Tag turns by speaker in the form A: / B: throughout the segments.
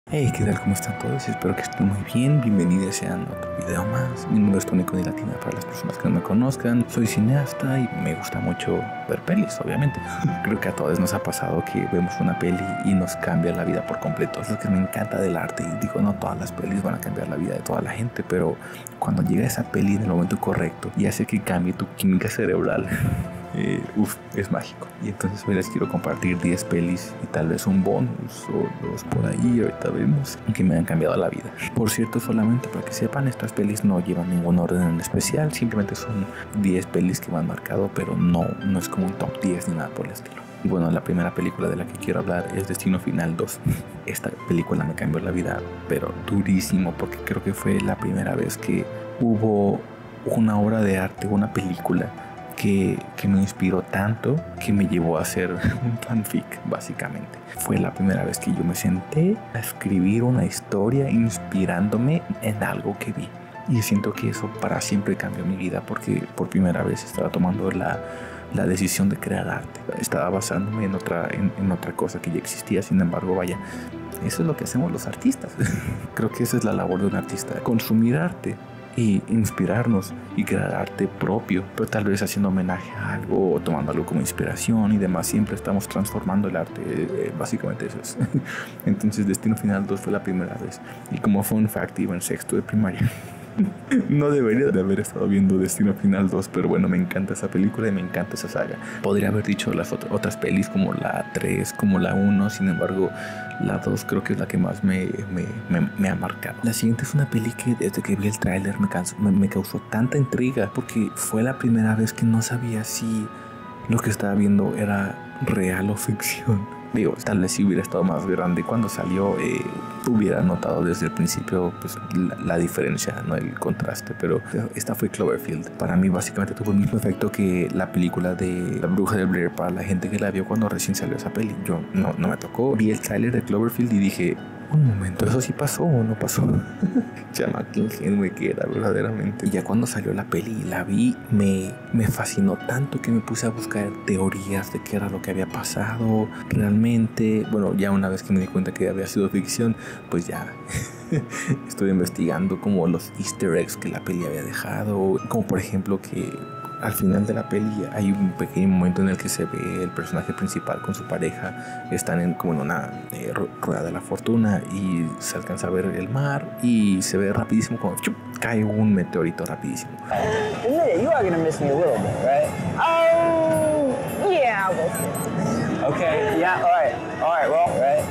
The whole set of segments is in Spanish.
A: Hey, ¿qué tal? ¿Cómo están todos? Espero que estén muy bien. Bienvenidos sean a otro video más. Mi nombre es Tony de Latina para las personas que no me conozcan. Soy cineasta y me gusta mucho ver pelis, obviamente. Creo que a todos nos ha pasado que vemos una peli y nos cambia la vida por completo. Es lo que me encanta del arte. Y digo, no todas las pelis van a cambiar la vida de toda la gente, pero cuando llega esa peli en el momento correcto y hace que cambie tu química cerebral, es mágico. Y entonces hoy les quiero compartir 10 pelis y tal vez un bonus o dos por ahí, ahorita vemos, que me han cambiado la vida. Por cierto, solamente para que sepan, estas pelis no llevan ningún orden en especial, simplemente son 10 pelis que me han marcado, pero no es como un top 10 ni nada por el estilo. Y bueno, la primera película de la que quiero hablar es Destino Final 2. Esta película me cambió la vida, pero durísimo, porque creo que fue la primera vez que hubo una obra de arte, una película que me inspiró tanto que me llevó a hacer un fanfic, básicamente. Fue la primera vez que yo me senté a escribir una historia inspirándome en algo que vi. Y siento que eso para siempre cambió mi vida, porque por primera vez estaba tomando la decisión de crear arte. Estaba basándome en otra cosa que ya existía. Sin embargo, vaya, eso es lo que hacemos los artistas. Creo que esa es la labor de un artista: consumir arte y inspirarnos y crear arte propio, pero tal vez haciendo homenaje a algo o tomando algo como inspiración y demás. Siempre estamos transformando el arte, básicamente eso es. Entonces Destino Final 2 fue la primera vez, y como fun fact, iba en sexto de primaria. No debería de haber estado viendo Destino Final 2, pero bueno, me encanta esa película y me encanta esa saga. Podría haber dicho las otras pelis como la 3, como la 1, sin embargo la 2 creo que es la que más me ha marcado. La siguiente es una peli que desde que vi el tráiler me causó tanta intriga, porque fue la primera vez que no sabía si lo que estaba viendo era real o ficción. Digo, tal vez si hubiera estado más grande cuando salió, hubiera notado desde el principio pues, la diferencia, no el contraste, pero esta fue Cloverfield. Para mí básicamente tuvo el mismo efecto que la película de La Bruja de Blair para la gente que la vio cuando recién salió esa peli. Yo no me tocó. Vi el tráiler de Cloverfield y dije, un momento, ¿eso sí pasó o no pasó? Chama, qué ingenuo que era verdaderamente. Y ya cuando salió la peli y la vi, me fascinó tanto que me puse a buscar teorías de qué era lo que había pasado realmente. Bueno, ya una vez que me di cuenta que había sido ficción, pues ya estoy investigando como los easter eggs que la peli había dejado, como por ejemplo que al final de la peli hay un pequeño momento en el que se ve el personaje principal con su pareja. Están como en una rueda de la fortuna y se alcanza a ver el mar y se ve rapidísimo como cae un meteorito rapidísimo.
B: You are gonna miss me a little bit, right? Oh, yeah, I will. Okay, yeah, all right, well, right?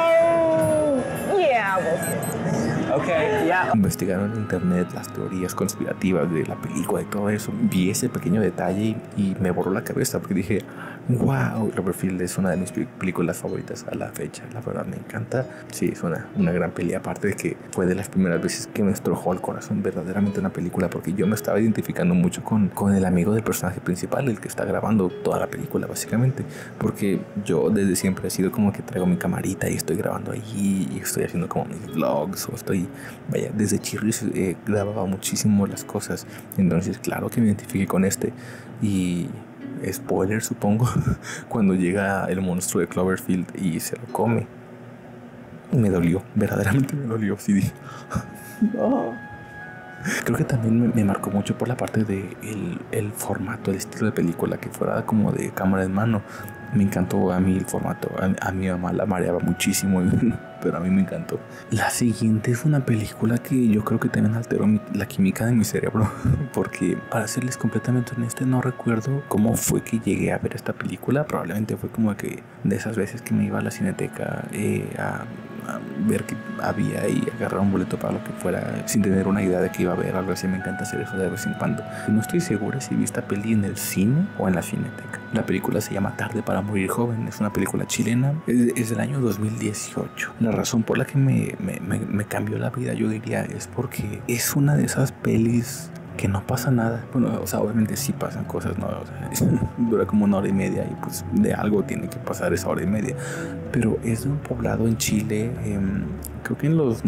B: Oh, yeah, I will. Okay, yeah.
A: Investigaron en internet las teorías conspirativas de la película y todo eso. Vi ese pequeño detalle y me borró la cabeza, porque dije, wow, Cloverfield es una de mis películas favoritas a la fecha. La verdad me encanta. Sí, es una gran peli, aparte de que fue de las primeras veces que me estrujó el corazón verdaderamente una película, porque yo me estaba identificando mucho con el amigo del personaje principal, el que está grabando toda la película básicamente, porque yo desde siempre he sido como que traigo mi camarita y estoy grabando allí y estoy haciendo como mis vlogs, o vaya, desde chirris grababa muchísimo las cosas. Entonces claro que me identifiqué con este. Y spoiler, supongo, cuando llega el monstruo de Cloverfield y se lo come, me dolió, verdaderamente me dolió. Sí, dije, no. Creo que también me marcó mucho por la parte de el formato, el estilo de película, que fuera como de cámara en mano. Me encantó a mí el formato. A mi mamá la mareaba muchísimo, pero a mí me encantó. La siguiente es una película que yo creo que también alteró la química de mi cerebro, porque para serles completamente honesto, no recuerdo cómo fue que llegué a ver esta película. Probablemente fue como que de esas veces que me iba a la cineteca a ver qué había y agarrar un boleto para lo que fuera, sin tener una idea de que iba a ver algo así. Me encanta hacer eso de vez en cuando. No estoy segura si vi esta peli en el cine o en la cineteca. La película se llama Tarde para morir joven. Es una película chilena. Es del año 2018. La razón por la que me cambió la vida, yo diría, es porque es una de esas pelis que no pasa nada. Bueno, o sea, obviamente sí pasan cosas, ¿no? O sea, dura como 1 hora y media y pues de algo tiene que pasar esa 1 hora y media. Pero es de un poblado en Chile, creo que en los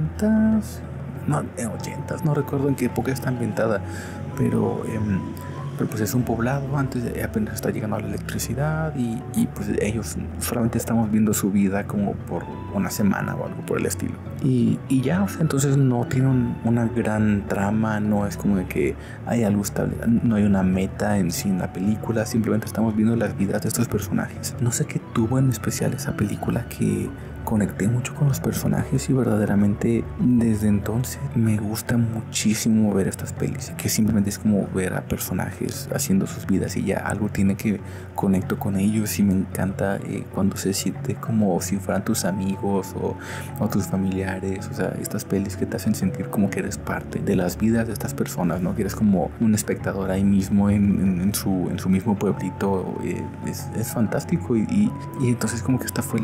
A: 90s, no, en 80s, no recuerdo en qué época está ambientada, pero pero pues es un poblado, apenas está llegando a la electricidad y pues ellos solamente estamos viendo su vida como por una semana o algo por el estilo. Y ya, o sea, entonces no tiene una gran trama, no es como de que hay algo estable, no hay una meta en sí en la película, simplemente estamos viendo las vidas de estos personajes. No sé qué tuvo en especial esa película que conecté mucho con los personajes y verdaderamente desde entonces me gusta muchísimo ver estas pelis, que simplemente es como ver a personajes haciendo sus vidas y ya algo tiene que conecto con ellos y me encanta cuando se siente como si fueran tus amigos o tus familiares, o sea, estas pelis que te hacen sentir como que eres parte de las vidas de estas personas, ¿no? Que eres como un espectador ahí mismo en su mismo pueblito, es fantástico y entonces como que esta fue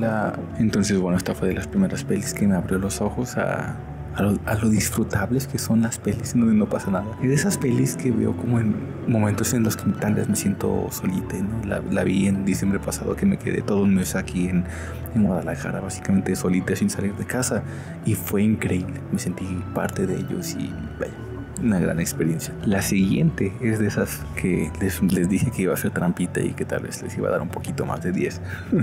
A: esta fue de las primeras pelis que me abrió los ojos a lo disfrutables que son las pelis en donde no pasa nada. Es de esas pelis que veo como en momentos en los que tal vez me siento solita, ¿no? La vi en diciembre pasado, que me quedé todo un mes aquí en Guadalajara, básicamente solita, sin salir de casa, y fue increíble. Me sentí parte de ellos y vaya, una gran experiencia. La siguiente es de esas que les dije que iba a ser trampita y que tal vez les iba a dar un poquito más de 10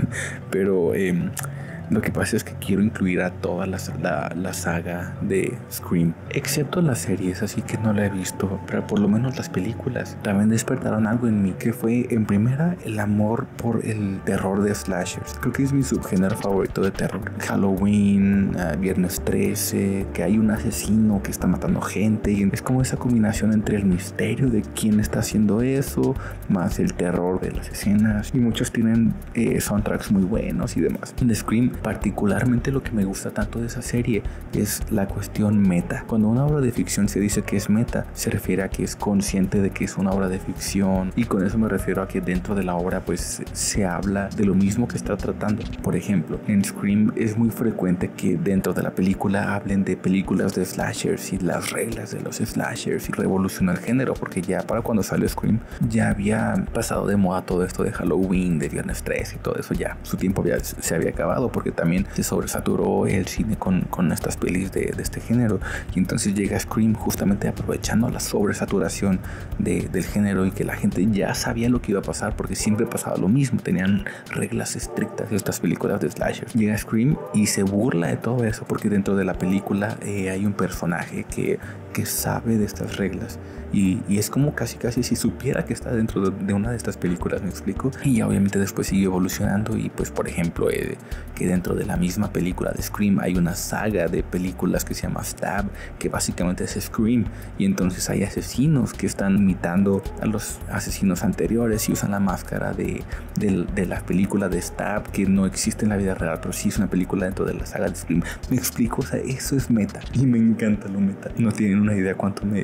A: pero lo que pasa es que quiero incluir a toda la saga de Scream, excepto las series, así que no la he visto, pero por lo menos las películas también despertaron algo en mí, que fue en primera el amor por el terror de slashers. Creo que es mi subgénero favorito de terror. Halloween, Viernes 13, que hay un asesino que está matando gente y es como esa combinación entre el misterio de quién está haciendo eso, más el terror de las escenas, y muchos tienen soundtracks muy buenos y demás. En Scream particularmente lo que me gusta tanto de esa serie es la cuestión meta. Cuando una obra de ficción se dice que es meta, se refiere a que es consciente de que es una obra de ficción, y con eso me refiero a que dentro de la obra pues se habla de lo mismo que está tratando. Por ejemplo, en Scream es muy frecuente que dentro de la película hablen de películas de slashers y las reglas de los slashers y revolucionar el género, porque ya para cuando salió Scream ya había pasado de moda todo esto de Halloween, de Viernes 13 y todo eso, ya su tiempo se había acabado, porque también se sobresaturó el cine con estas pelis de este género, y entonces llega Scream justamente aprovechando la sobresaturación del género y que la gente ya sabía lo que iba a pasar porque siempre pasaba lo mismo, tenían reglas estrictas estas películas de slashers. Llega Scream y se burla de todo eso porque dentro de la película hay un personaje que sabe de estas reglas y es como casi si supiera que está dentro de una de estas películas, ¿me explico? Y obviamente después sigue evolucionando y pues por ejemplo que dentro de la misma película de Scream hay una saga de películas que se llama Stab, que básicamente es Scream, y entonces hay asesinos que están imitando a los asesinos anteriores y usan la máscara de la película de Stab, que no existe en la vida real, pero sí es una película dentro de la saga de Scream. ¿Me explico? O sea, eso es meta y me encanta lo meta. No tienen una idea cuánto me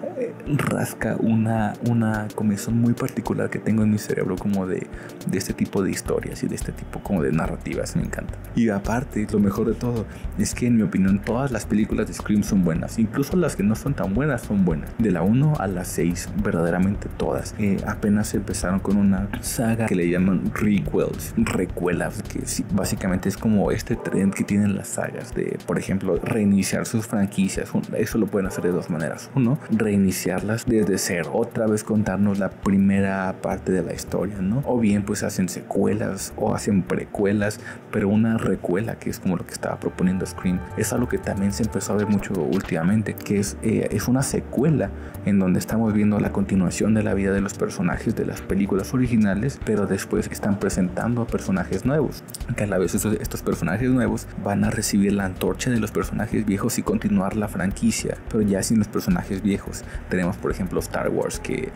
A: rasca una comezón muy particular que tengo en mi cerebro como de este tipo de historias y de este tipo como de narrativas. Me encanta. Y aparte, lo mejor de todo es que en mi opinión todas las películas de Scream son buenas, incluso las que no son tan buenas son buenas, de la 1 a la 6, verdaderamente todas. Apenas empezaron con una saga que le llaman recuelas, que sí, básicamente es como este trend que tienen las sagas de, por ejemplo, reiniciar sus franquicias. Eso lo pueden hacer de dos maneras. Uno, reiniciarlas desde cero, otra vez contarnos la primera parte de la historia, ¿no? O bien pues hacen secuelas o hacen precuelas, pero una recuela, que es como lo que estaba proponiendo Scream, es algo que también se empezó a ver mucho últimamente, que es una secuela en donde estamos viendo la continuación de la vida de los personajes de las películas originales, pero después están presentando a personajes nuevos, que a la vez estos personajes nuevos van a recibir la antorcha de los personajes viejos y continuar la franquicia, pero ya sin los personajes viejos. Tenemos por ejemplo Star Wars, que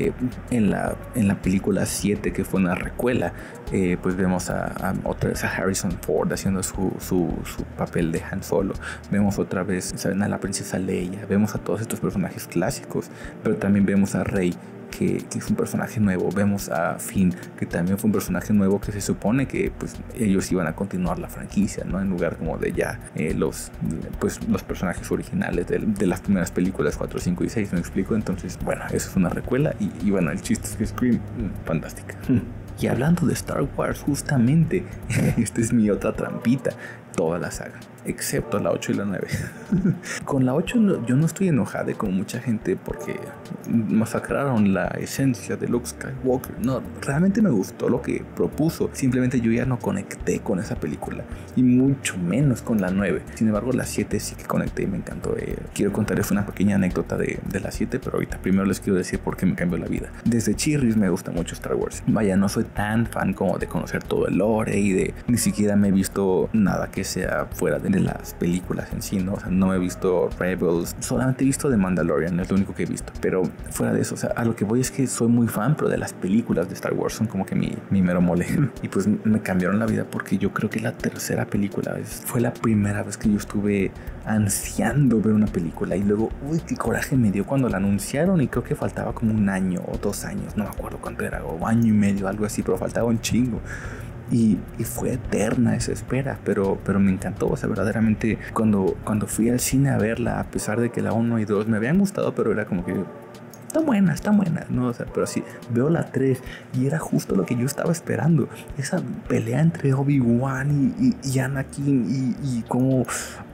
A: en la película 7, que fue una recuela, pues vemos otra vez a Harrison Ford haciendo su papel de Han Solo. Vemos otra vez, ¿saben?, a la princesa Leia. Vemos a todos estos personajes clásicos, pero también vemos a Rey, que es un personaje nuevo. Vemos a Finn, que también fue un personaje nuevo, que se supone que pues ellos iban a continuar la franquicia, ¿no? En lugar como de ya los personajes originales de las primeras películas 4, 5 y 6, ¿me explico? Entonces, bueno, eso es una recuela y bueno, el chiste es que Scream, fantástica. Y hablando de Star Wars, justamente, esta es mi otra trampita. toda la saga, excepto la 8 y la 9. Con la 8 yo no estoy enojado como mucha gente porque masacraron la esencia de Luke Skywalker. No, realmente me gustó lo que propuso. Simplemente yo ya no conecté con esa película y mucho menos con la 9. Sin embargo, la 7 sí que conecté y me encantó. Quiero contarles una pequeña anécdota de la 7, pero ahorita primero les quiero decir por qué me cambió la vida. Desde Chirris me gusta mucho Star Wars. Vaya, no soy tan fan como de conocer todo el lore y de ni siquiera me he visto nada que sea fuera de las películas en sí, ¿no? O sea, no he visto Rebels, solamente he visto The Mandalorian, es lo único que he visto. Pero fuera de eso, o sea, a lo que voy es que soy muy fan, pero de las películas de Star Wars son como que mi mero mole. Y pues me cambiaron la vida porque yo creo que la tercera película fue la primera vez que yo estuve ansiando ver una película y luego, uy, qué coraje me dio cuando la anunciaron y creo que faltaba como 1 año o 2 años, no me acuerdo cuánto era, o 1 año y medio, algo así, pero faltaba un chingo. Y fue eterna esa espera, pero me encantó. O sea, verdaderamente cuando fui al cine a verla, a pesar de que la 1 y 2 me habían gustado, pero era como que está buena, ¿no? O sea, pero sí, veo la 3 y era justo lo que yo estaba esperando. Esa pelea entre Obi-Wan y Anakin y como,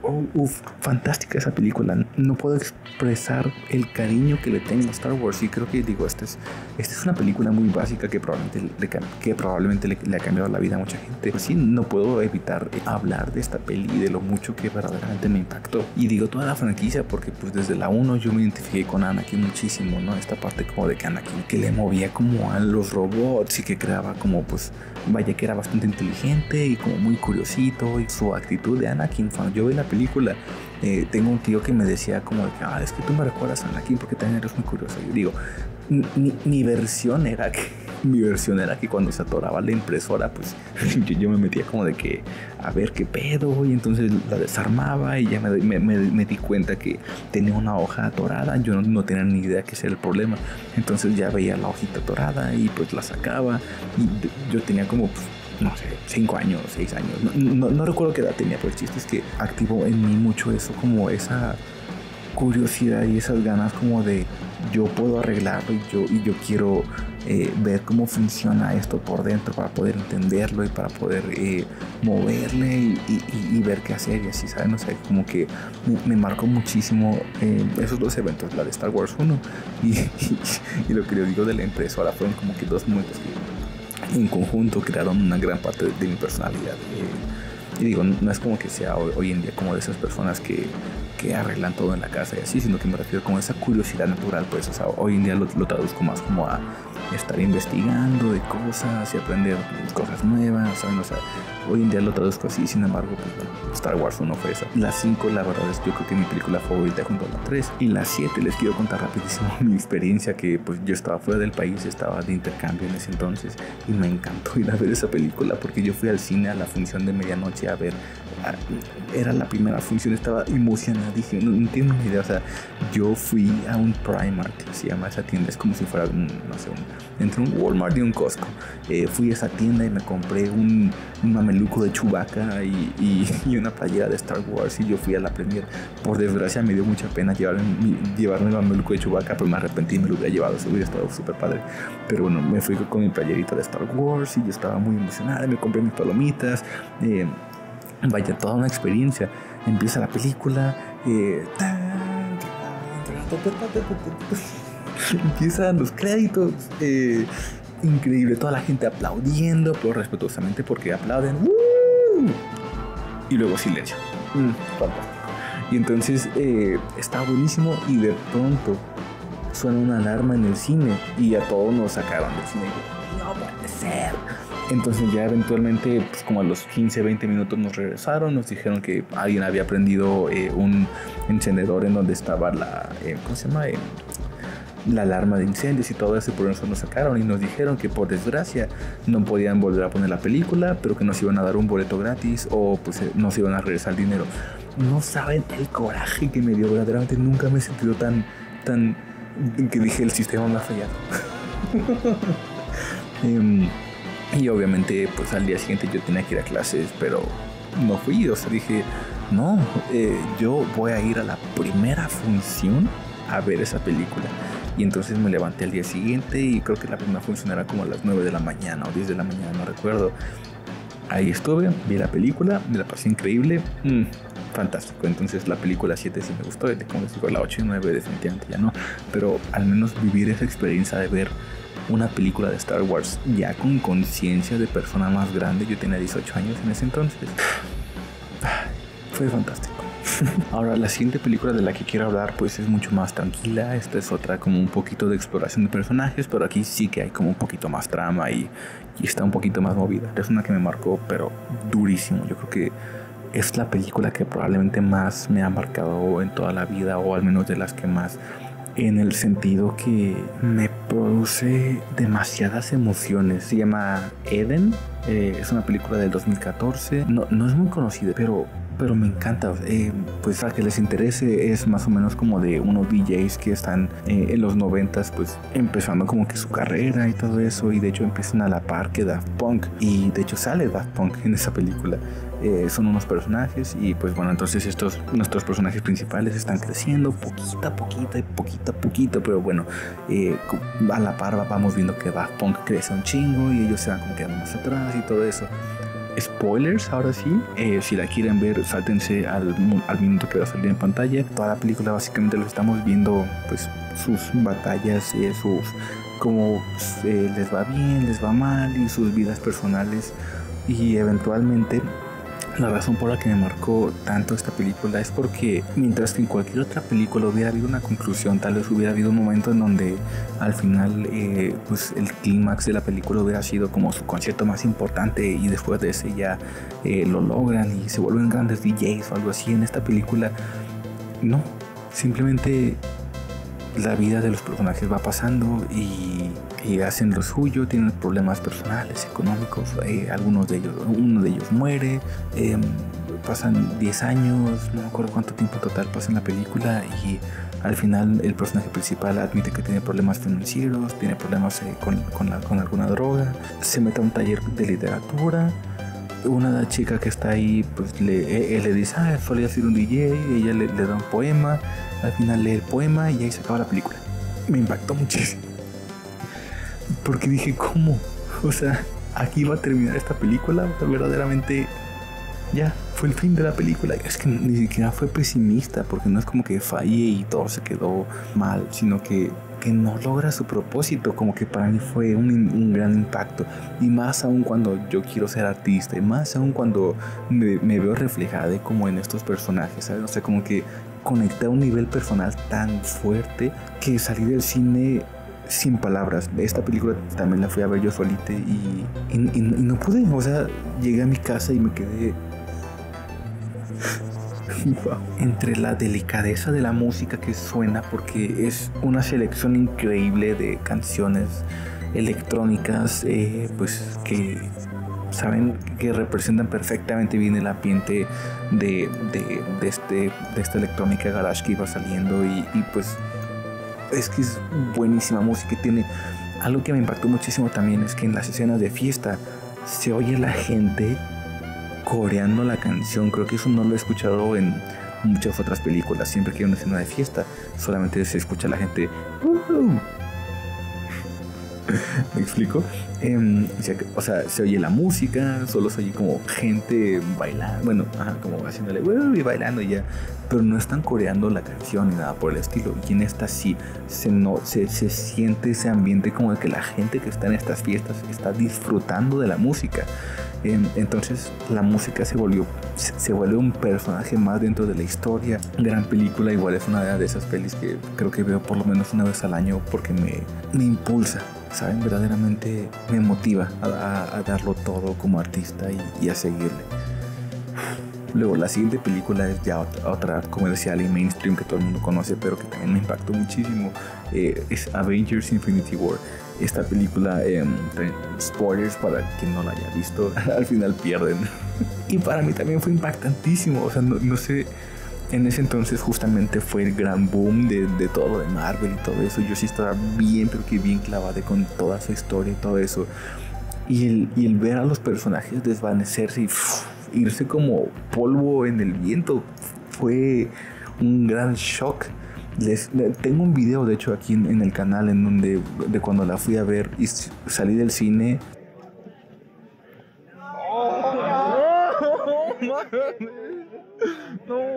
A: fantástica esa película. No puedo expresar el cariño que le tengo a Star Wars y creo que digo, esta es una película muy básica que probablemente le ha cambiado la vida a mucha gente. Pues sí, no puedo evitar hablar de esta peli y de lo mucho que verdaderamente me impactó. Y digo toda la franquicia porque pues desde la 1 yo me identifiqué con Anakin muchísimo, ¿no? Esta parte como de que Anakin que le movía como a los robots y que creaba como pues vaya que era bastante inteligente y como muy curiosito, y su actitud de Anakin cuando yo vi la película, tengo un tío que me decía como de que es que tú me recuerdas a Anakin porque también eres muy curioso. Yo digo, mi versión era que cuando se atoraba la impresora, pues yo me metía como de que a ver qué pedo, y entonces la desarmaba y ya me di cuenta que tenía una hoja atorada. Yo no tenía ni idea qué era el problema, entonces ya veía la hojita atorada y pues la sacaba y yo tenía como pues, no sé, 5 años, 6 años, no recuerdo qué edad tenía, pero el chiste es que activó en mí mucho eso, como esa curiosidad y esas ganas como de yo puedo arreglarlo y yo quiero ver cómo funciona esto por dentro para poder entenderlo y para poder moverle y ver qué hacer y así, ¿saben? O sea, como que me marcó muchísimo esos 2 eventos, la de Star Wars 1 y lo que yo digo de la impresora, fueron como que 2 momentos que en conjunto crearon una gran parte de mi personalidad. Y digo, no es como que sea hoy en día como de esas personas que arreglan todo en la casa y así, sino que me refiero como a esa curiosidad natural, pues, o sea, hoy en día lo traduzco más como a estar investigando de cosas y aprender cosas nuevas, ¿saben? O sea, hoy en día lo traduzco así. Sin embargo, pues bueno, Star Wars 1 fue esa. La 5, la verdad es yo creo que mi película favorita junto a la 3. Y la 7 les quiero contar rapidísimo mi experiencia, que pues yo estaba fuera del país, estaba de intercambio en ese entonces y me encantó ir a ver esa película porque yo fui al cine a la función de medianoche a ver. Era la primera función, estaba emocionada, dije, no tengo ni idea, o sea, yo fui a un Primark, se llama esa tienda, es como si fuera entre un Walmart y un Costco. Fui a esa tienda y me compré un mameluco de Chewbacca y una playera de Star Wars, y yo fui a la premiere. Por desgracia me dio mucha pena llevarme el mameluco de Chewbacca, pero me arrepentí y me lo hubiera llevado, eso hubiera estado súper padre. Pero bueno, me fui con mi playerita de Star Wars y yo estaba muy emocionada, me compré mis palomitas, vaya, toda una experiencia. Empieza la película, empiezan los créditos, increíble, toda la gente aplaudiendo, pero respetuosamente porque aplauden, y luego silencio, fantástico. Y entonces está buenísimo y de pronto suena una alarma en el cine y a todos nos sacaron del cine. Y yo, no puede ser. Entonces ya eventualmente, pues como a los 15-20 minutos nos regresaron, nos dijeron que alguien había prendido un encendedor en donde estaba la, ¿cómo se llama? La alarma de incendios y todo eso, y por eso nos sacaron y nos dijeron que por desgracia no podían volver a poner la película, pero que nos iban a dar un boleto gratis o pues nos iban a regresar el dinero. No saben el coraje que me dio, verdaderamente nunca me he sentido tan que dije el sistema me ha fallado. Y obviamente pues al día siguiente yo tenía que ir a clases, pero no fui, o sea, dije no, yo voy a ir a la primera función a ver esa película. Y entonces me levanté al día siguiente y creo que la primera función era como a las 9 de la mañana o 10 de la mañana, no recuerdo. ahí estuve, vi la película, me la pasé increíble, fantástico. Entonces la película 7 sí me gustó, como les digo, la 8 y 9 definitivamente ya no, pero al menos vivir esa experiencia de ver una película de Star Wars ya con conciencia de persona más grande. Yo tenía 18 años en ese entonces. Fue fantástico. Ahora, la siguiente película de la que quiero hablar pues es mucho más tranquila. Esta es otra como un poquito de exploración de personajes, pero aquí sí que hay como un poquito más trama y está un poquito más movida. Es una que me marcó, pero durísimo. Yo creo que es la película que probablemente más me ha marcado en toda la vida, o al menos de las que más, en el sentido que me produce demasiadas emociones. Se llama Eden, es una película del 2014, no es muy conocida, pero me encanta. Pues para que les interese, es más o menos como de unos DJs que están en los 90s pues empezando como que su carrera y todo eso, y de hecho empiezan a la par que Daft Punk, y de hecho sale Daft Punk en esa película. Son unos personajes y pues bueno, entonces nuestros personajes principales están creciendo poquito a poquito, pero bueno, a la par vamos viendo que Daft Punk crece un chingo y ellos se van como quedando más atrás y todo eso. Spoilers, ahora sí, si la quieren ver, sáltense al minuto que va a salir en pantalla. Toda la película básicamente los estamos viendo, pues sus batallas, sus cómo les va bien, les va mal, y sus vidas personales. Y eventualmente la razón por la que me marcó tanto esta película es porque mientras que en cualquier otra película hubiera habido una conclusión, tal vez hubiera habido un momento en donde al final pues el clímax de la película hubiera sido como su concierto más importante, y después de ese ya lo logran y se vuelven grandes DJs o algo así. En esta película no, simplemente la vida de los personajes va pasando y hacen lo suyo, tienen problemas personales, económicos, uno de ellos muere, pasan 10 años, no me acuerdo cuánto tiempo total pasa en la película, y al final el personaje principal admite que tiene problemas financieros, tiene problemas con alguna droga, se mete a un taller de literatura. Una chica que está ahí pues él le dice, solía ser un DJ, ella le da un poema, al final lee el poema y ahí se acaba la película. Me impactó muchísimo porque dije, ¿cómo? O sea, aquí va a terminar esta película. O sea, verdaderamente ya fue el fin de la película. Es que ni siquiera fue pesimista, porque no es como que falle y todo se quedó mal, sino que no logra su propósito. Como que para mí fue un gran impacto, y más aún cuando yo quiero ser artista, y más aún cuando me veo reflejada como en estos personajes, ¿sabes? O sea, como que conecté a un nivel personal tan fuerte que salí del cine sin palabras. Esta película también la fui a ver yo solita y no pude. O sea, llegué a mi casa y me quedé entre la delicadeza de la música que suena, porque es una selección increíble de canciones electrónicas, pues que saben que representan perfectamente bien el ambiente de esta electrónica garage que iba saliendo, y pues es que es buenísima música. Y tiene algo que me impactó muchísimo también, es que en las escenas de fiesta se oye la gente coreando la canción. Creo que eso no lo he escuchado en muchas otras películas. Siempre que hay una escena de fiesta solamente se escucha a la gente ¿me explico? O sea, se oye la música, solo se oye como gente bailando, bueno, como haciéndole y bailando y ya, pero no están coreando la canción ni nada por el estilo. Y en esta sí se siente ese ambiente como de que la gente que está en estas fiestas está disfrutando de la música. Entonces la música se vuelve un personaje más dentro de la historia. Gran película, igual es una de esas pelis que creo que veo por lo menos una vez al año, porque me impulsa, ¿saben? Verdaderamente me motiva a darlo todo como artista y a seguirle. Luego la siguiente película es ya otra comercial y mainstream que todo el mundo conoce, pero que también me impactó muchísimo. Es Avengers Infinity War. Esta película, spoilers para quien no la haya visto, al final pierden. Y para mí también fue impactantísimo. O sea, no sé, en ese entonces justamente fue el gran boom de todo lo de Marvel y todo eso. Yo sí estaba bien, pero que bien clavada con toda su historia y todo eso. Y el ver a los personajes desvanecerse y irse como polvo en el viento fue un gran shock. Tengo un video, de hecho, aquí en el canal, en donde de cuando la fui a ver y salí del cine.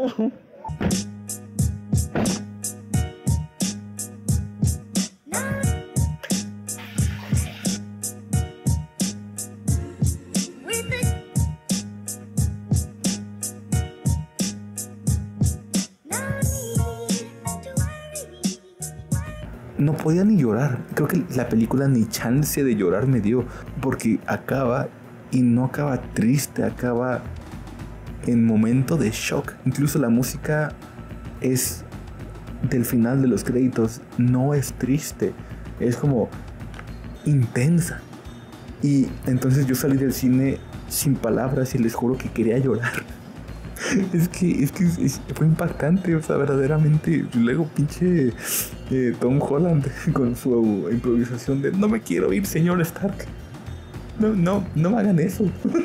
A: No podía ni llorar. Creo que la película ni chance de llorar me dio, porque acaba y no acaba triste, acaba en momento de shock. Incluso la música es del final de los créditos, no es triste, es como intensa. Y entonces yo salí del cine sin palabras y les juro que quería llorar. Es que fue impactante, o sea, verdaderamente. Luego pinche Tom Holland con su improvisación de no me quiero ir, señor Stark. No me hagan eso.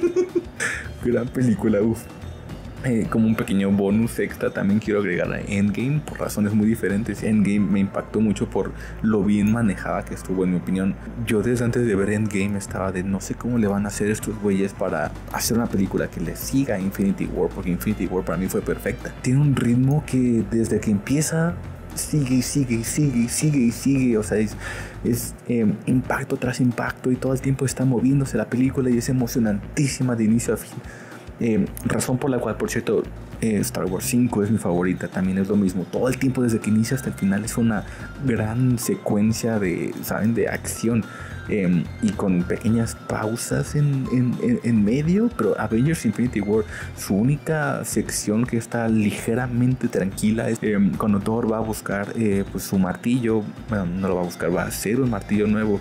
A: Gran película, uff. Como un pequeño bonus extra también quiero agregar a Endgame por razones muy diferentes. Endgame me impactó mucho por lo bien manejada que estuvo, en mi opinión. Yo desde antes de ver Endgame estaba de no sé cómo le van a hacer estos güeyes para hacer una película que le siga a Infinity War, porque Infinity War para mí fue perfecta. Tiene un ritmo que desde que empieza sigue y sigue y sigue y sigue y sigue. O sea, es impacto tras impacto y todo el tiempo está moviéndose la película y es emocionantísima de inicio a fin. Razón por la cual, por cierto, Star Wars 5 es mi favorita. También es lo mismo, todo el tiempo desde que inicia hasta el final es una gran secuencia de, ¿saben?, de acción, y con pequeñas pausas en medio. Pero Avengers Infinity War, su única sección que está ligeramente tranquila es cuando Thor va a buscar pues su martillo. Bueno, no lo va a buscar, va a hacer un martillo nuevo.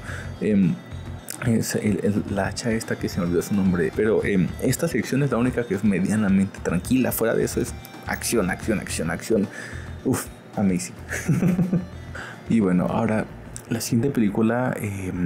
A: Es la hacha esta que se me olvidó su nombre, pero esta sección es la única que es medianamente tranquila. Fuera de eso es acción. Uff, amazing. Y bueno, ahora la siguiente película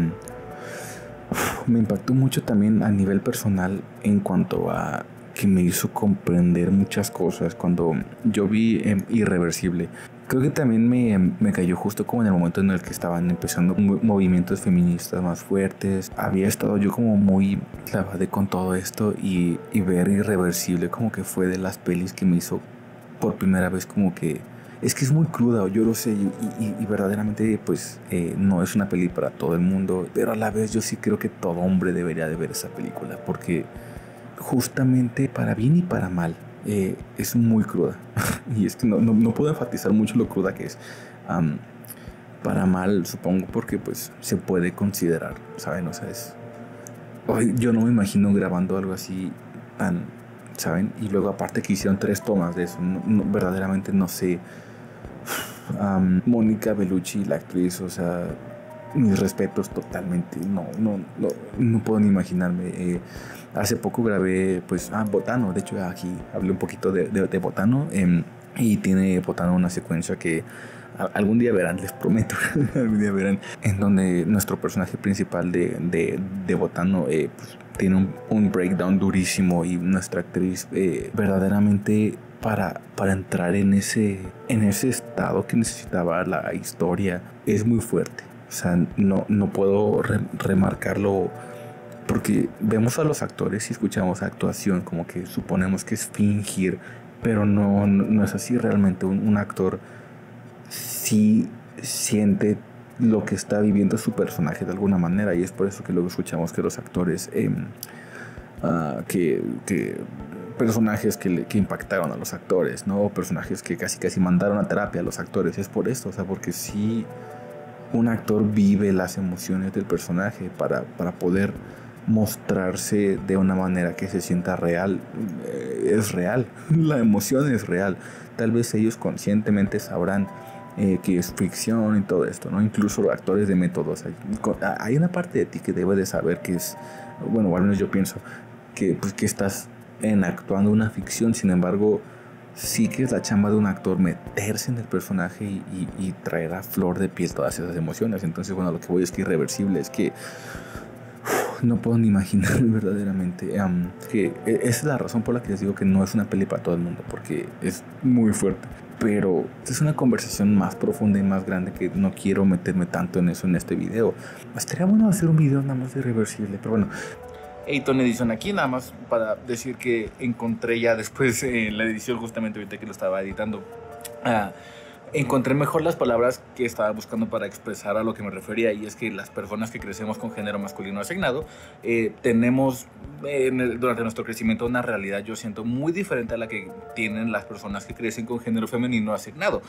A: me impactó mucho también a nivel personal, en cuanto a que me hizo comprender muchas cosas cuando yo vi Irreversible. Creo que también me cayó justo como en el momento en el que estaban empezando movimientos feministas más fuertes. Había estado yo como muy clavado con todo esto, y ver Irreversible como que fue de las pelis que me hizo por primera vez como que es muy cruda, yo lo sé, y verdaderamente pues no es una peli para todo el mundo, pero a la vez yo sí creo que todo hombre debería de ver esa película, porque justamente para bien y para mal es muy cruda. Y es que no puedo enfatizar mucho lo cruda que es. Para mal, supongo, porque pues se puede considerar, ¿saben? O sea, yo no me imagino grabando algo así tan, ¿saben? Y luego aparte que hicieron 3 tomas de eso. Verdaderamente no sé. Mónica Bellucci, la actriz, o sea, mis respetos totalmente. No puedo ni imaginarme. Hace poco grabé pues Botano. De hecho aquí hablé un poquito de Botano, y tiene Botano una secuencia que algún día verán, les prometo. Algún día verán, en donde nuestro personaje principal de Botano pues, tiene un breakdown durísimo, y nuestra actriz verdaderamente para entrar en ese estado que necesitaba la historia es muy fuerte. O sea, no puedo remarcarlo, porque vemos a los actores y escuchamos actuación como que suponemos que es fingir, pero no es así. Realmente un actor sí siente lo que está viviendo su personaje de alguna manera, y es por eso que luego escuchamos que los actores que personajes que impactaron a los actores, ¿no? O personajes que casi mandaron a terapia a los actores. Es por esto, o sea, porque sí, un actor vive las emociones del personaje para poder mostrarse de una manera que se sienta real. Es real, la emoción es real. Tal vez ellos conscientemente sabrán que es ficción y todo esto, ¿no? Incluso actores de métodos. Hay una parte de ti que debe de saber que es, bueno, al menos yo pienso que estás actuando una ficción. Sin embargo, sí que es la chamba de un actor meterse en el personaje y traer a flor de piel todas esas emociones. Entonces, bueno, lo que voy es que Irreversible es que no puedo ni imaginar verdaderamente. Que esa es la razón por la que les digo que no es una peli para todo el mundo, porque es muy fuerte. Pero es una conversación más profunda y más grande que no quiero meterme tanto en eso en este video. Estaría bueno hacer un video nada más de Irreversible, pero bueno. Eiton Edition aquí, nada más para decir que encontré ya después en la edición, justamente ahorita que lo estaba editando, encontré mejor las palabras que estaba buscando para expresar a lo que me refería, y es que las personas que crecemos con género masculino asignado tenemos durante nuestro crecimiento una realidad, yo siento, muy diferente a la que tienen las personas que crecen con género femenino asignado.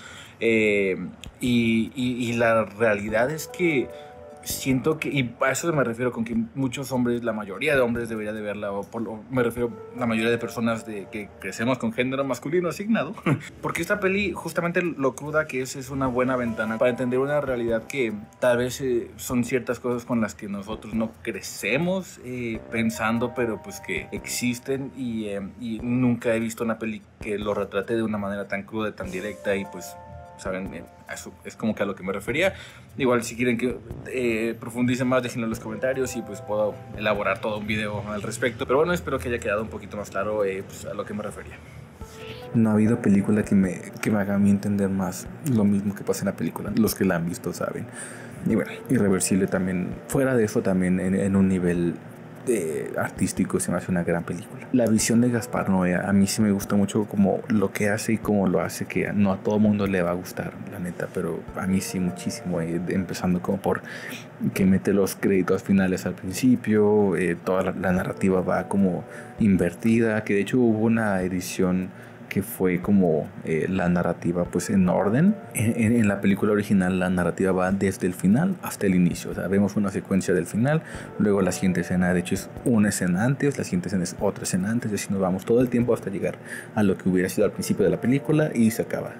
A: Y la realidad es que siento que, y a eso me refiero con que muchos hombres, la mayoría de hombres debería de verla, me refiero a la mayoría de personas que crecemos con género masculino asignado, porque esta peli, justamente lo cruda que es una buena ventana para entender una realidad que tal vez son ciertas cosas con las que nosotros no crecemos pensando, pero pues que existen, y nunca he visto una peli que lo retrate de una manera tan cruda, tan directa, y pues saben, eso es como que a lo que me refería. Igual si quieren que profundice más, déjenlo en los comentarios y pues puedo elaborar todo un video al respecto. Pero bueno, espero que haya quedado un poquito más claro pues, a lo que me refería. No ha habido película que me haga a mí entender más lo mismo que pasa en la película. Los que la han visto saben. Y bueno, Irreversible también, fuera de eso, también en un nivel artístico se me hace una gran película. La visión de Gaspar Noé a mí sí me gusta mucho como lo que hace y cómo lo hace, que no a todo mundo le va a gustar, la neta, pero a mí sí muchísimo, empezando como por que mete los créditos finales al principio, toda la narrativa va como invertida, que de hecho hubo una edición que fue como la narrativa pues en orden. En la película original la narrativa va desde el final hasta el inicio, o sea, vemos una secuencia del final, luego la siguiente escena de hecho es una escena antes, la siguiente escena es otra escena antes, y así nos vamos todo el tiempo hasta llegar a lo que hubiera sido al principio de la película y se acaba.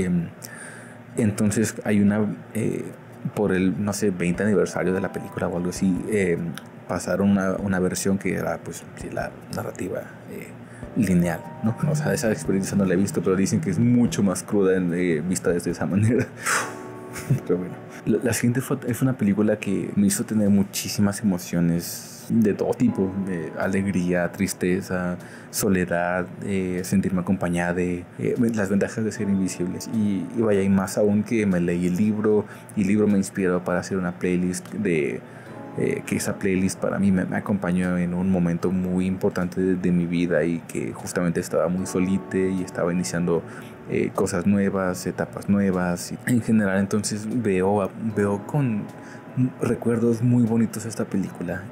A: Entonces hay una por el, no sé, 20 aniversario de la película o algo así, pasaron una versión que era pues sí, la narrativa lineal, ¿no? O sea, esa experiencia no la he visto, pero dicen que es mucho más cruda vista desde esa manera. Pero bueno, la siguiente es una película que me hizo tener muchísimas emociones de todo tipo, de alegría, tristeza, soledad, sentirme acompañada, las ventajas de ser invisibles, y vaya, y más aún que me leí el libro, y el libro me inspiró para hacer una playlist que esa playlist para mí me acompañó en un momento muy importante de mi vida, y que justamente estaba muy solite y estaba iniciando cosas nuevas, etapas nuevas, y en general entonces veo con recuerdos muy bonitos esta película,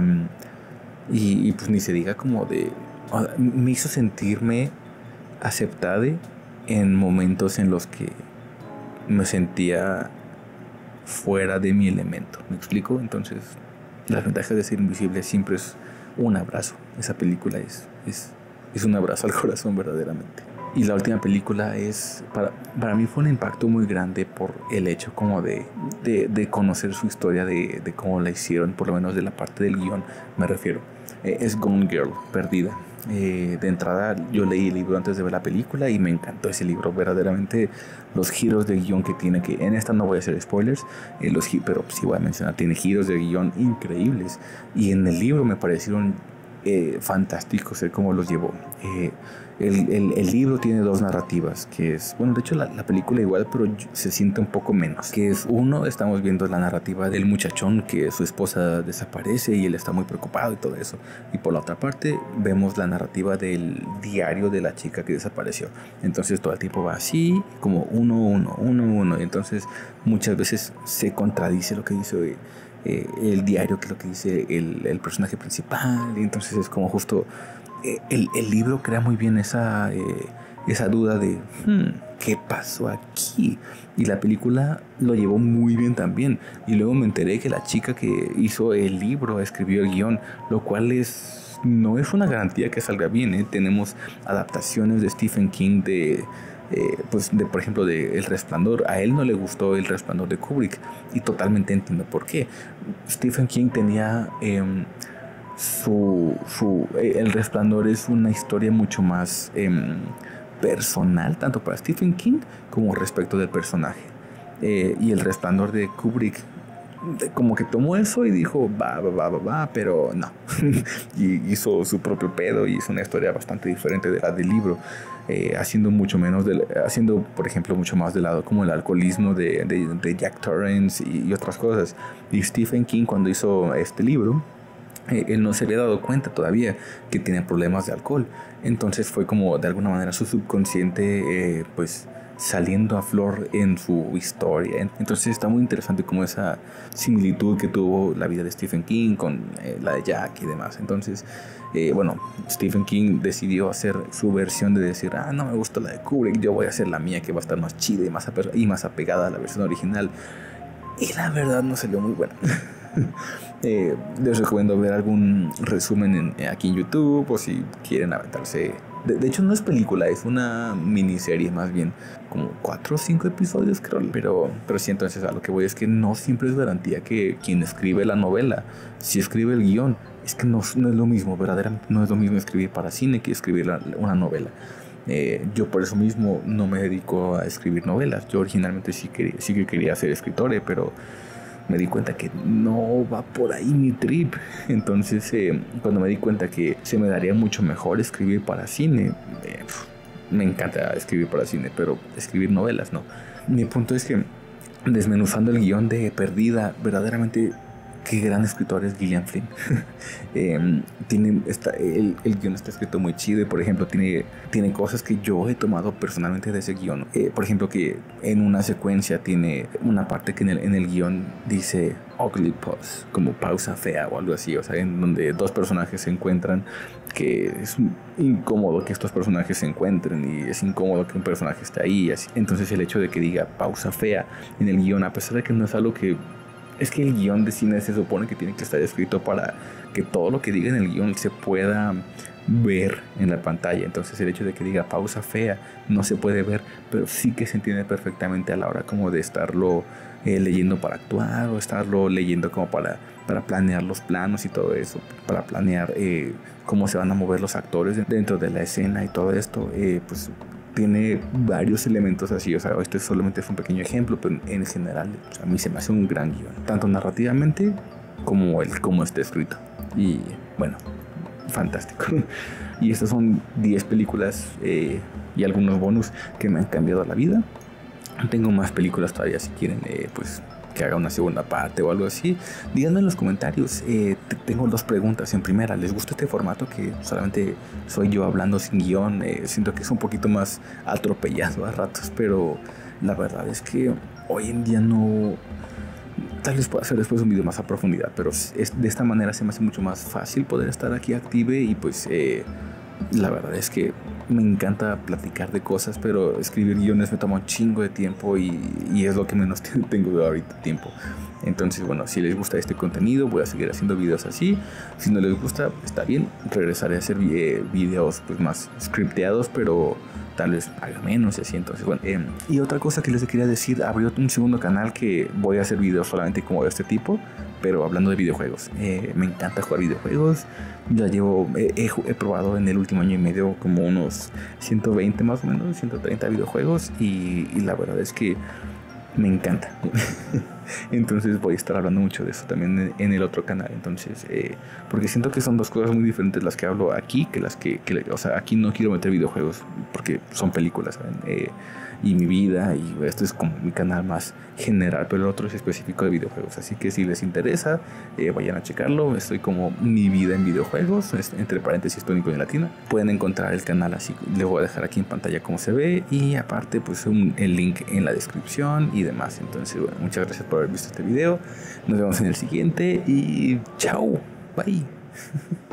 A: y pues ni se diga como me hizo sentirme aceptada en momentos en los que me sentía fuera de mi elemento. ¿Me explico? Entonces, las ventajas de ser invisible siempre es un abrazo. Esa película es un abrazo al corazón verdaderamente. Y la última película para mí fue un impacto muy grande por el hecho como de conocer su historia, de cómo la hicieron, por lo menos de la parte del guión me refiero. Es Gone Girl, Perdida. De entrada yo leí el libro antes de ver la película y me encantó ese libro, verdaderamente los giros de guión que tiene, que en esta no voy a hacer spoilers, pero sí voy a mencionar, tiene giros de guión increíbles, y en el libro me parecieron fantásticos cómo los llevó. El libro tiene dos narrativas, que es, bueno, de hecho la película igual, pero se siente un poco menos, que es uno, estamos viendo la narrativa del muchachón que su esposa desaparece y él está muy preocupado y todo eso, y por la otra parte vemos la narrativa del diario de la chica que desapareció. Entonces todo el tiempo va así, como uno, y entonces muchas veces se contradice lo que dice el diario que lo que dice el personaje principal, y entonces es como justo el libro crea muy bien esa duda de ¿qué pasó aquí? Y la película lo llevó muy bien también, y luego me enteré que la chica que hizo el libro escribió el guión, lo cual no es una garantía que salga bien, Tenemos adaptaciones de Stephen King por ejemplo de El Resplandor. A él no le gustó El Resplandor de Kubrick, y totalmente entiendo por qué. Stephen King tenía El Resplandor es una historia mucho más personal, tanto para Stephen King como respecto del personaje, y El Resplandor de Kubrick como que tomó eso y dijo va, pero no y hizo su propio pedo, y es una historia bastante diferente de la del libro, haciendo por ejemplo mucho más de lado como el alcoholismo de Jack Torrance y otras cosas. Y Stephen King, cuando hizo este libro, él no se había dado cuenta todavía que tenía problemas de alcohol. Entonces fue como de alguna manera su subconsciente pues saliendo a flor en su historia. Entonces está muy interesante como esa similitud que tuvo la vida de Stephen King con la de Jack y demás. Entonces bueno, Stephen King decidió hacer su versión de decir, no me gusta la de Kubrick, yo voy a hacer la mía que va a estar más chida y más apegada a la versión original. Y la verdad no salió muy buena. Les recomiendo ver algún resumen aquí en YouTube, o si quieren aventarse. De hecho no es película, es una miniserie más bien, como 4 o 5 episodios creo. Pero sí, entonces a lo que voy es que no siempre es garantía que quien escribe la novela, si escribe el guión, es que no es lo mismo, verdaderamente no es lo mismo escribir para cine que escribir una novela. Yo por eso mismo no me dedico a escribir novelas. Yo originalmente sí que quería ser escritor, pero me di cuenta que no va por ahí mi trip. Entonces cuando me di cuenta que se me daría mucho mejor escribir para cine, me encanta escribir para cine, pero escribir novelas no. Mi punto es que desmenuzando el guión de Perdida, verdaderamente qué gran escritor es Gillian Flynn. El guión está escrito muy chido y, por ejemplo, tiene cosas que yo he tomado personalmente de ese guión. Por ejemplo, que en una secuencia tiene una parte que en el guión dice ugly pause, como pausa fea o algo así, o sea, en donde dos personajes se encuentran, que es incómodo que estos personajes se encuentren y es incómodo que un personaje esté ahí. Así. Entonces el hecho de que diga pausa fea en el guión, a pesar de que no es algo que... Es que el guión de cine se supone que tiene que estar escrito para que todo lo que diga en el guión se pueda ver en la pantalla. Entonces el hecho de que diga pausa fea no se puede ver, pero sí que se entiende perfectamente a la hora como de estarlo leyendo para actuar, o estarlo leyendo como para planear los planos y todo eso, para planear cómo se van a mover los actores dentro de la escena y todo esto. Pues tiene varios elementos así, o sea, este solamente fue un pequeño ejemplo, pero en general, o sea, a mí se me hace un gran guión, tanto narrativamente como está escrito. Y bueno, fantástico. Y estas son 10 películas y algunos bonus que me han cambiado la vida. Tengo más películas todavía, si quieren pues que haga una segunda parte o algo así. Díganme en los comentarios. Tengo 2 preguntas. En primera, ¿les gusta este formato que solamente soy yo hablando sin guión? Siento que es un poquito más atropellado a ratos, pero la verdad es que hoy en día no... Tal vez pueda hacer después un video más a profundidad, pero de esta manera se me hace mucho más fácil poder estar aquí active y pues la verdad es que me encanta platicar de cosas, pero escribir guiones me toma un chingo de tiempo y es lo que menos tengo ahorita tiempo. Entonces, bueno, si les gusta este contenido, voy a seguir haciendo videos así. Si no les gusta, está bien, regresaré a hacer videos pues más scripteados, pero tal vez haga menos y así. Entonces, bueno, y otra cosa que les quería decir, abrió un segundo canal que voy a hacer videos solamente como de este tipo, pero hablando de videojuegos. Me encanta jugar videojuegos. Ya he probado en el último año y medio como unos 120 más o menos, 130 videojuegos y la verdad es que me encanta. Entonces voy a estar hablando mucho de eso también en el otro canal. Entonces, porque siento que son 2 cosas muy diferentes las que hablo aquí que las que o sea, aquí no quiero meter videojuegos porque son películas, ¿saben? Y mi vida, y esto es como mi canal más general, pero el otro es específico de videojuegos. Así que si les interesa, vayan a checarlo. Estoy como Mi Vida en Videojuegos, entre paréntesis tónico y latina. Pueden encontrar el canal así, les voy a dejar aquí en pantalla cómo se ve, y aparte pues el link en la descripción y demás. Entonces, bueno, muchas gracias por haber visto este video. Nos vemos en el siguiente y chao, bye.